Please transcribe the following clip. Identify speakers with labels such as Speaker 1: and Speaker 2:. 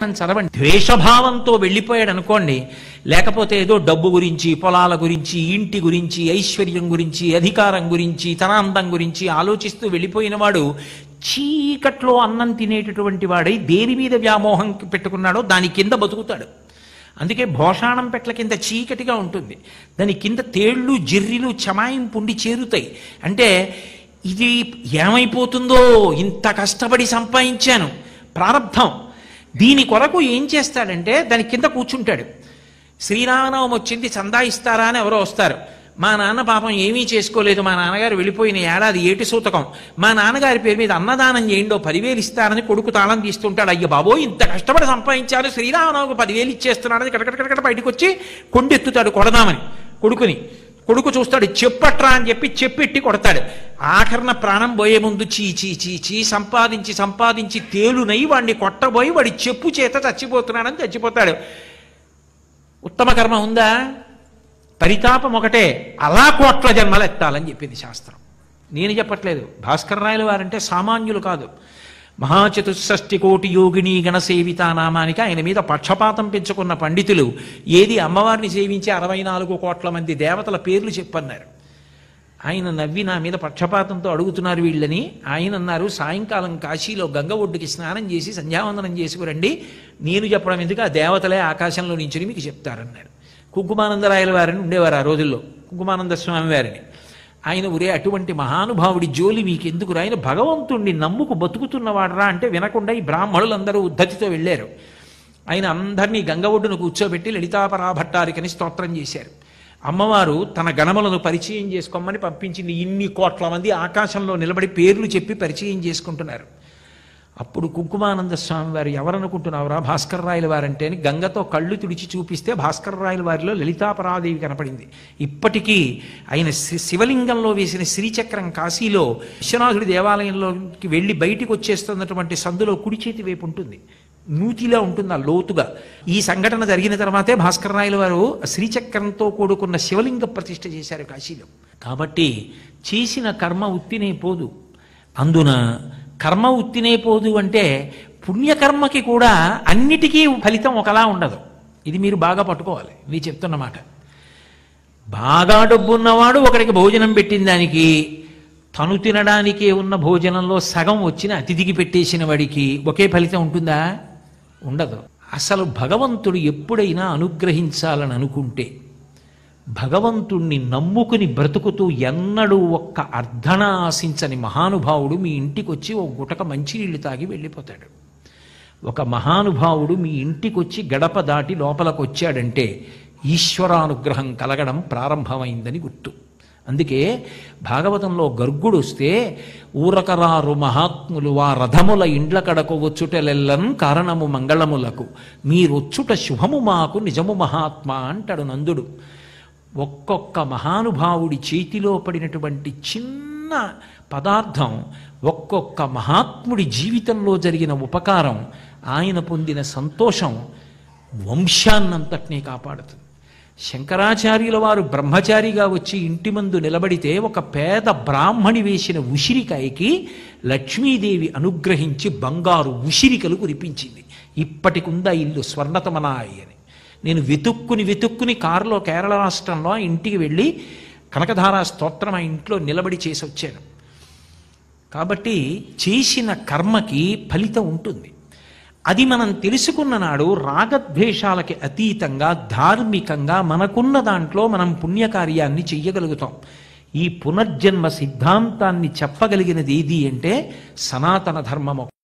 Speaker 1: చదవండి. ద్వేషభావంతో వెళ్ళిపోయాడు అనుకోండి, లేకపోతే ఏదో డబ్బు గురించి, పొలాల గురించి, ఇంటి గురించి, ఐశ్వర్యం గురించి, అధికారం గురించి, తనాందం గురించి ఆలోచిస్తూ వెళ్ళిపోయిన వాడు చీకట్లో అన్నం తినేటటువంటి వాడై దేని మీద వ్యామోహం పెట్టుకున్నాడో దాని కింద బతుకుతాడు. అందుకే భోషాణం పెట్ల కింద చీకటిగా ఉంటుంది, దాని కింద తేళ్లు జిర్రిలు చమాయింపుండి చేరుతాయి. అంటే ఇది ఏమైపోతుందో, ఇంత కష్టపడి సంపాదించాను, ప్రారంధం, దీని కొరకు ఏం చేస్తాడంటే దాని కింద కూర్చుంటాడు. శ్రీరామనవమి వచ్చింది, చందా ఇస్తారా అని ఎవరో వస్తారు. మా నాన్న పాపం ఏమీ చేసుకోలేదు, మా నాన్నగారు వెళ్ళిపోయిన ఏడాది ఏటి సూతకం, మా నాన్నగారి పేరు మీద అన్నదానం చేయండి, 10,000 ఇస్తారని కొడుకు తాళం తీస్తుంటాడు. అయ్య బాబో, ఇంత కష్టపడి సంపాదించారు, శ్రీరామనవమికి 10,000 ఇచ్చేస్తున్నాడని కటకట బయటకు వచ్చి కొండెత్తుతాడు కొడదామని కొడుకుని. కొడుకు చూస్తాడు, చెప్పట్రా అని చెప్పి చెప్పెట్టి కొడతాడు. ఆఖరణ ప్రాణం పోయే ముందు చీ చీ చీ చీ సంపాదించి సంపాదించి తేలునై వాడిని కొట్టబోయి వాడి చెప్పు చేత చచ్చిపోతున్నాడని చచ్చిపోతాడు. ఉత్తమ కర్మ ఉందా? పరితాపం ఒకటే, అలా కోట్ల జన్మలు ఎత్తాలని చెప్పింది శాస్త్రం. నేను చెప్పట్లేదు. భాస్కర రాయల వారంటే సామాన్యులు కాదు. మహాచతుషష్టి కోటి యోగిని గణసేవిత నామానికి ఆయన మీద పక్షపాతం పెంచుకున్న పండితులు ఏది అమ్మవారిని సేవించి 64 కోట్ల మంది దేవతల పేర్లు చెప్పన్నారు. ఆయన నవ్వి నా మీద పక్షపాతంతో అడుగుతున్నారు వీళ్ళని. ఆయన అన్నారు, సాయంకాలం కాశీలో గంగ ఒడ్డుకి స్నానం చేసి సంధ్యావందనం చేసుకురండి, నేను చెప్పడం ఎందుకు, ఆ దేవతలే ఆకాశంలో నించుని మీకు చెప్తారన్నారు. కుంకుమానందరాయల వారిని ఉండేవారు ఆ రోజుల్లో, కుంకుమానంద స్వామి వారిని. ఆయన ఉరే అటువంటి మహానుభావుడి జోలి మీకెందుకు, ఆయన భగవంతుణ్ణి నమ్ముకు బతుకుతున్నవాడరా అంటే వినకుండా ఈ బ్రాహ్మణులందరూ ఉద్ధతితో వెళ్ళారు. ఆయన అందరినీ గంగ ఒడ్డును కూర్చోబెట్టి లలితాపరాభట్టారికని స్తోత్రం చేశారు. అమ్మవారు తన గణములను పరిచయం చేసుకోమని పంపించింది. ఇన్ని కోట్ల మంది ఆకాశంలో నిలబడి పేర్లు చెప్పి పరిచయం చేసుకుంటున్నారు. అప్పుడు కుంకుమానంద స్వామి వారు, ఎవరనుకుంటున్నావురా భాస్కర రాయల వారంటే అని గంగతో కళ్ళు తుడిచి చూపిస్తే భాస్కర రాయల వారిలో లలితాపరాదేవి కనపడింది. ఇప్పటికీ ఆయన శివలింగంలో వేసిన శ్రీచక్రం కాశీలో విశ్వనాథుడి దేవాలయంలోకి వెళ్ళి బయటికి వచ్చేస్తున్నటువంటి సందులో కుడి చేతి వైపు ఉంటుంది, నూతిలా ఉంటుంది ఆ లోతుగా. ఈ సంఘటన జరిగిన తర్వాతే భాస్కర రాయల వారు శ్రీచక్రంతో కూడుకున్న శివలింగ ప్రతిష్ఠ చేశారు కాశీలో. కాబట్టి చేసిన కర్మ ఉత్తినే పోదు. అందున కర్మ ఉత్తినే పోదు అంటే పుణ్యకర్మకి కూడా అన్నిటికీ ఫలితం ఒకలా ఉండదు. ఇది మీరు బాగా పట్టుకోవాలి. మీరు చెప్తున్నమాట, బాగా డబ్బున్నవాడు ఒకడికి భోజనం పెట్టిన దానికి తను తినడానికే ఉన్న భోజనంలో సగం వచ్చిన అతిథికి పెట్టేసిన వాడికి ఒకే ఫలితం ఉంటుందా? ఉండదు. అసలు భగవంతుడు ఎప్పుడైనా అనుగ్రహించాలని అనుకుంటే భగవంతుణ్ణి నమ్ముకుని బ్రతుకుతూ ఎన్నడూ ఒక్క అర్ధన ఆశించని మహానుభావుడు మీ ఇంటికి వచ్చి ఒక గుటక మంచినీళ్ళు తాగి వెళ్ళిపోతాడు. ఒక మహానుభావుడు మీ ఇంటికి వచ్చి గడప దాటి లోపలికి వచ్చాడంటే ఈశ్వరానుగ్రహం కలగడం ప్రారంభమైందని గుర్తు. అందుకే భాగవతంలో గర్గుడు వస్తే, ఊరకరారు మహాత్ములు వా రథముల ఇండ్ల కడకు వచ్చుటలెల్లను కారణము మంగళములకు, మీరొచ్చుట శుభము మాకు నిజము మహాత్మా అంటాడు నందుడు. ఒక్కొక్క మహానుభావుడి చేతిలో పడినటువంటి చిన్న పదార్థం, ఒక్కొక్క మహాత్ముడి జీవితంలో జరిగిన ఉపకారం, ఆయన పొందిన సంతోషం వంశాన్నంతటినీ కాపాడుతుంది. శంకరాచార్యుల వారు బ్రహ్మచారిగా వచ్చి ఇంటి ముందు నిలబడితే ఒక పేద బ్రాహ్మణి వేసిన ఉసిరికాయకి లక్ష్మీదేవి అనుగ్రహించి బంగారు ఉసిరికలు కురిపించింది. ఇప్పటికుందా ఇల్లు స్వర్ణతమనాయి అని. నేను వెతుక్కుని కారులో కేరళ రాష్ట్రంలో ఇంటికి వెళ్ళి కనకధారా స్తోత్రం ఆ ఇంట్లో నిలబడి చేసి వచ్చాను. కాబట్టి చేసిన కర్మకి ఫలితం ఉంటుంది. అది మనం తెలుసుకున్న నాడు రాగద్వేషాలకి అతీతంగా ధార్మికంగా మనకున్న దాంట్లో మనం పుణ్యకార్యాన్ని చెయ్యగలుగుతాం. ఈ పునర్జన్మ సిద్ధాంతాన్ని చెప్పగలిగినది ఏది అంటే సనాతన ధర్మము.